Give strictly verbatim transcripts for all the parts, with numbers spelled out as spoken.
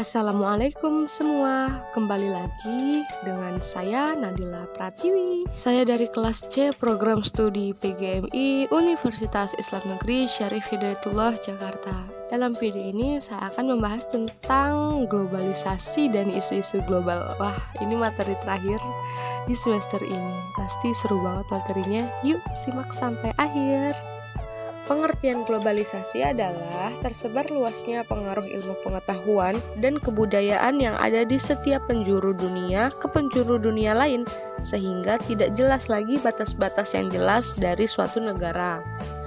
Assalamualaikum semua, kembali lagi dengan saya Nadila Pratiwi. Saya dari kelas C program studi P G M I Universitas Islam Negeri Syarif Hidayatullah Jakarta. Dalam video ini saya akan membahas tentang globalisasi dan isu-isu global. Wah, ini materi terakhir di semester ini. Pasti seru banget materinya. Yuk simak sampai akhir. Pengertian globalisasi adalah tersebar luasnya pengaruh ilmu pengetahuan dan kebudayaan yang ada di setiap penjuru dunia ke penjuru dunia lain, sehingga tidak jelas lagi batas-batas yang jelas dari suatu negara.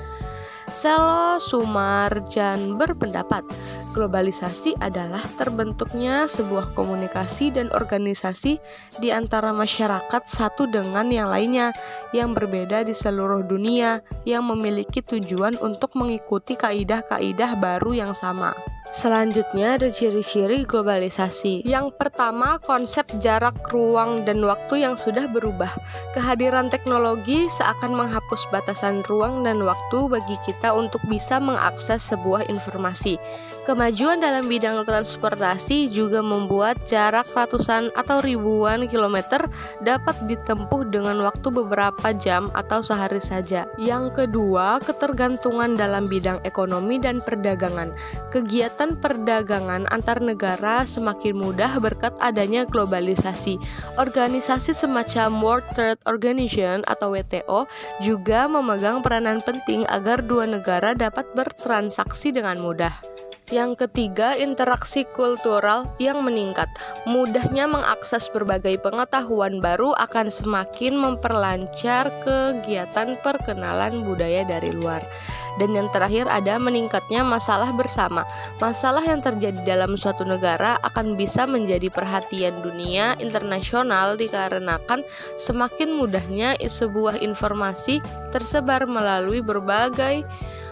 Selo Sumarjan berpendapat, globalisasi adalah terbentuknya sebuah komunikasi dan organisasi di antara masyarakat satu dengan yang lainnya yang berbeda di seluruh dunia yang memiliki tujuan untuk mengikuti kaidah-kaidah baru yang sama. Selanjutnya ada ciri-ciri globalisasi. Yang pertama, konsep jarak, ruang, dan waktu yang sudah berubah. Kehadiran teknologi seakan menghapus batasan ruang dan waktu bagi kita untuk bisa mengakses sebuah informasi. Kemajuan dalam bidang transportasi juga membuat jarak ratusan atau ribuan kilometer dapat ditempuh dengan waktu beberapa jam atau sehari saja. Yang kedua, ketergantungan dalam bidang ekonomi dan perdagangan. Kegiatan perdagangan antar negara semakin mudah berkat adanya globalisasi. Organisasi semacam World Trade Organization atau W T O juga memegang peranan penting agar dua negara dapat bertransaksi dengan mudah. Yang ketiga, interaksi kultural yang meningkat. Mudahnya mengakses berbagai pengetahuan baru akan semakin memperlancar kegiatan perkenalan budaya dari luar. Dan yang terakhir ada meningkatnya masalah bersama. Masalah yang terjadi dalam suatu negara akan bisa menjadi perhatian dunia internasional dikarenakan semakin mudahnya sebuah informasi tersebar melalui berbagai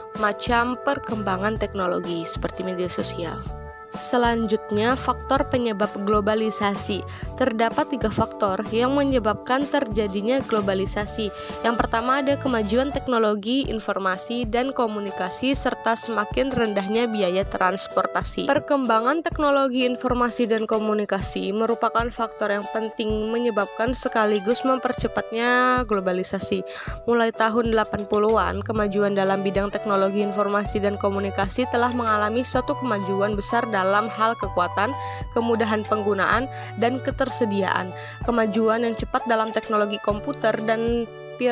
macam perkembangan teknologi seperti media sosial. Selanjutnya, faktor penyebab globalisasi. Terdapat tiga faktor yang menyebabkan terjadinya globalisasi. Yang pertama ada kemajuan teknologi, informasi, dan komunikasi serta semakin rendahnya biaya transportasi. Perkembangan teknologi, informasi, dan komunikasi merupakan faktor yang penting menyebabkan sekaligus mempercepatnya globalisasi. Mulai tahun delapan puluhan, kemajuan dalam bidang teknologi, informasi, dan komunikasi telah mengalami suatu kemajuan besar dalam dalam hal kekuatan, kemudahan penggunaan, dan ketersediaan. Kemajuan yang cepat dalam teknologi komputer dan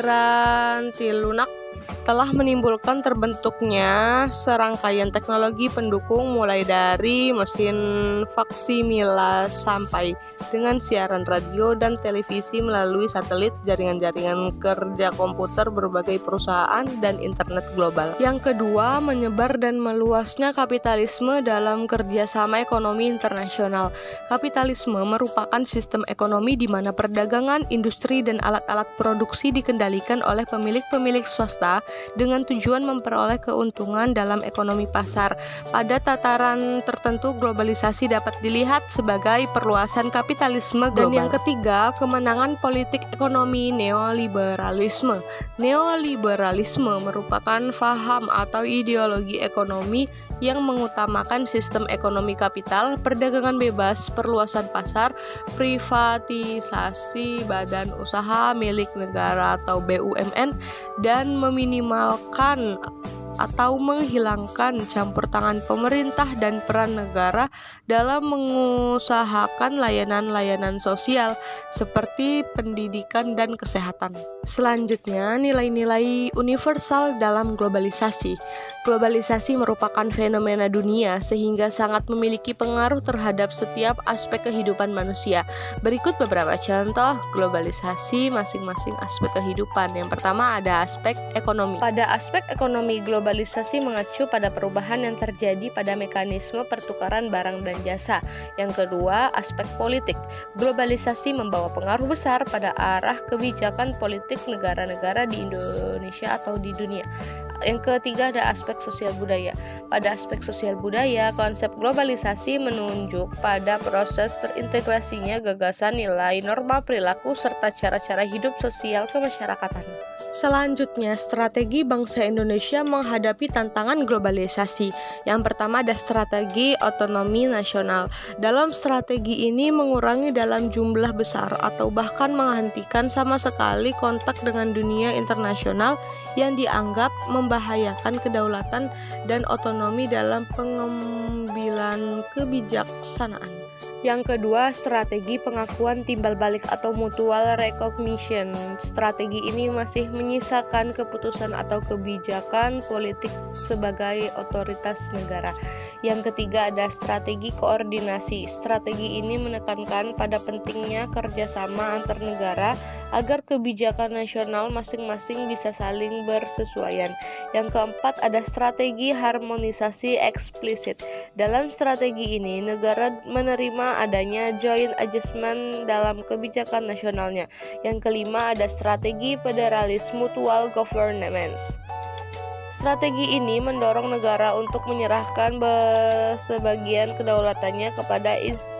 piranti lunak telah menimbulkan terbentuknya serangkaian teknologi pendukung mulai dari mesin faksimila sampai dengan siaran radio dan televisi melalui satelit, jaringan-jaringan kerja komputer berbagai perusahaan, dan internet global. Yang kedua, menyebar dan meluasnya kapitalisme dalam kerjasama ekonomi internasional. Kapitalisme merupakan sistem ekonomi di mana perdagangan, industri, dan alat-alat produksi dikendalikan oleh pemilik-pemilik swasta dengan tujuan memperoleh keuntungan dalam ekonomi pasar. Pada tataran tertentu, globalisasi dapat dilihat sebagai perluasan kapitalisme global. Dan yang ketiga, kemenangan politik ekonomi neoliberalisme. Neoliberalisme merupakan faham atau ideologi ekonomi yang mengutamakan sistem ekonomi kapital, perdagangan bebas, perluasan pasar, privatisasi badan usaha milik negara atau B U M N, dan meminimalkan atau menghilangkan campur tangan pemerintah dan peran negara dalam mengusahakan layanan-layanan sosial seperti pendidikan dan kesehatan. Selanjutnya, nilai-nilai universal dalam globalisasi. Globalisasi merupakan fenomena dunia sehingga sangat memiliki pengaruh terhadap setiap aspek kehidupan manusia. Berikut beberapa contoh globalisasi masing-masing aspek kehidupan. Yang pertama ada aspek ekonomi. Pada aspek ekonomi, globalisasi mengacu pada perubahan yang terjadi pada mekanisme pertukaran barang dan jasa. Yang kedua, aspek politik. Globalisasi membawa pengaruh besar pada arah kebijakan politik negara-negara di Indonesia atau di dunia. Yang ketiga ada aspek sosial budaya. Pada aspek sosial budaya, konsep globalisasi menunjuk pada proses terintegrasinya gagasan, nilai, norma perilaku, serta cara-cara hidup sosial kemasyarakatan. Selanjutnya, strategi bangsa Indonesia menghadapi tantangan globalisasi. Yang pertama ada strategi otonomi nasional. Dalam strategi ini mengurangi dalam jumlah besar atau bahkan menghentikan sama sekali kontak dengan dunia internasional yang dianggap membahayakan kedaulatan dan otonomi dalam pengambilan kebijaksanaan. Yang kedua, strategi pengakuan timbal balik atau mutual recognition. Strategi ini masih menyisakan keputusan atau kebijakan politik sebagai otoritas negara. Yang ketiga ada strategi koordinasi. Strategi ini menekankan pada pentingnya kerjasama antar negara agar kebijakan nasional masing-masing bisa saling bersesuaian. Yang keempat ada strategi harmonisasi eksplisit. Dalam strategi ini, negara menerima adanya joint adjustment dalam kebijakan nasionalnya. Yang kelima ada strategi federalis mutual governance. Strategi ini mendorong negara untuk menyerahkan sebagian kedaulatannya kepada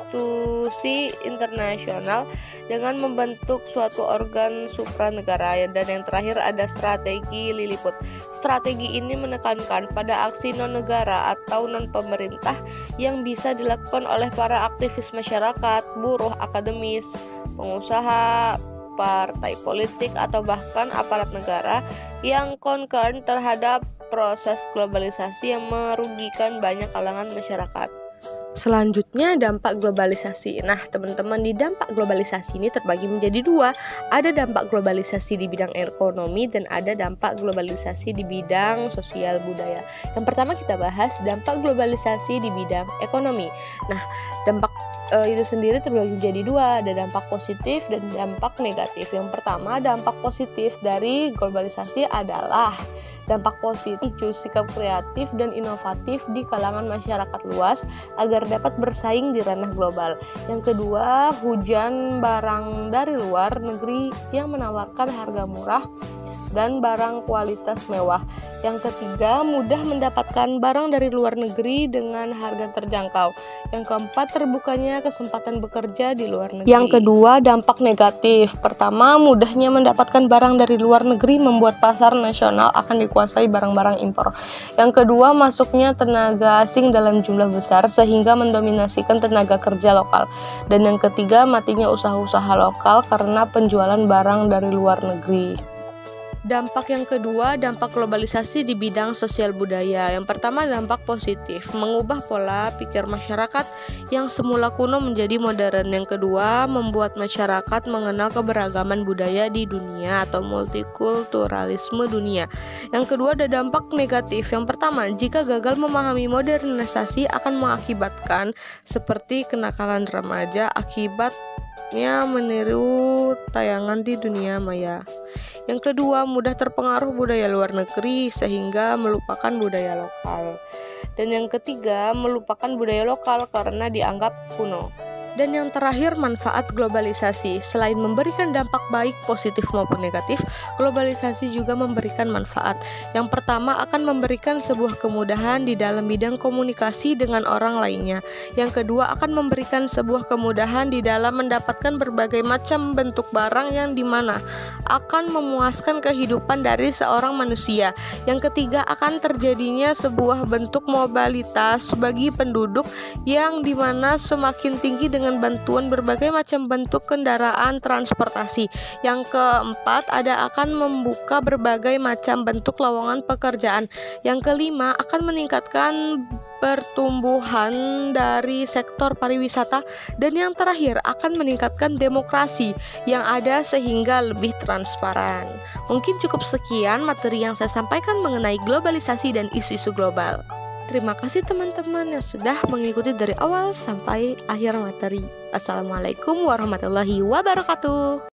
institusi internasional dengan membentuk suatu organ supranegara. Dan yang terakhir ada strategi Lilliput. Strategi ini menekankan pada aksi non-negara atau non-pemerintah yang bisa dilakukan oleh para aktivis masyarakat, buruh, akademis, pengusaha, partai politik, atau bahkan aparat negara yang concern terhadap proses globalisasi yang merugikan banyak kalangan masyarakat. Selanjutnya dampak globalisasi. Nah teman-teman, di dampak globalisasi ini terbagi menjadi dua. Ada dampak globalisasi di bidang ekonomi dan ada dampak globalisasi di bidang sosial budaya. Yang pertama kita bahas dampak globalisasi di bidang ekonomi. Nah dampak e, itu sendiri terbagi menjadi dua. Ada dampak positif dan dampak negatif. Yang pertama, dampak positif dari globalisasi adalah dampak positif sikap kreatif dan inovatif di kalangan masyarakat luas agar dapat bersaing di ranah global. Yang kedua, hujan barang dari luar negeri yang menawarkan harga murah dan barang kualitas mewah. Yang ketiga, mudah mendapatkan barang dari luar negeri dengan harga terjangkau. Yang keempat, terbukanya kesempatan bekerja di luar negeri. Yang kedua, dampak negatif. Pertama, mudahnya mendapatkan barang dari luar negeri membuat pasar nasional akan dikuasai barang-barang impor. Yang kedua, masuknya tenaga asing dalam jumlah besar sehingga mendominasikan tenaga kerja lokal. Dan yang ketiga, matinya usaha-usaha lokal karena penjualan barang dari luar negeri. Dampak yang kedua, dampak globalisasi di bidang sosial budaya. Yang pertama, dampak positif, mengubah pola pikir masyarakat yang semula kuno menjadi modern. Yang kedua, membuat masyarakat mengenal keberagaman budaya di dunia atau multikulturalisme dunia. Yang kedua, ada dampak negatif. Yang pertama, jika gagal memahami modernisasi akan mengakibatkan seperti kenakalan remaja akibatnya meniru tayangan di dunia maya. Yang kedua, mudah terpengaruh budaya luar negeri sehingga melupakan budaya lokal. Dan yang ketiga, melupakan budaya lokal karena dianggap kuno. Dan yang terakhir, manfaat globalisasi. Selain memberikan dampak baik positif maupun negatif, globalisasi juga memberikan manfaat. Yang pertama, akan memberikan sebuah kemudahan di dalam bidang komunikasi dengan orang lainnya. Yang kedua, akan memberikan sebuah kemudahan di dalam mendapatkan berbagai macam bentuk barang yang dimana akan memuaskan kehidupan dari seorang manusia. Yang ketiga, akan terjadinya sebuah bentuk mobilitas bagi penduduk yang dimana semakin tinggi dengan dengan bantuan berbagai macam bentuk kendaraan transportasi. Yang keempat, ada akan membuka berbagai macam bentuk lowongan pekerjaan. Yang kelima, akan meningkatkan pertumbuhan dari sektor pariwisata. Dan yang terakhir, akan meningkatkan demokrasi yang ada sehingga lebih transparan. Mungkin cukup sekian materi yang saya sampaikan mengenai globalisasi dan isu-isu global. Terima kasih teman-teman yang sudah mengikuti dari awal sampai akhir materi. Assalamualaikum warahmatullahi wabarakatuh.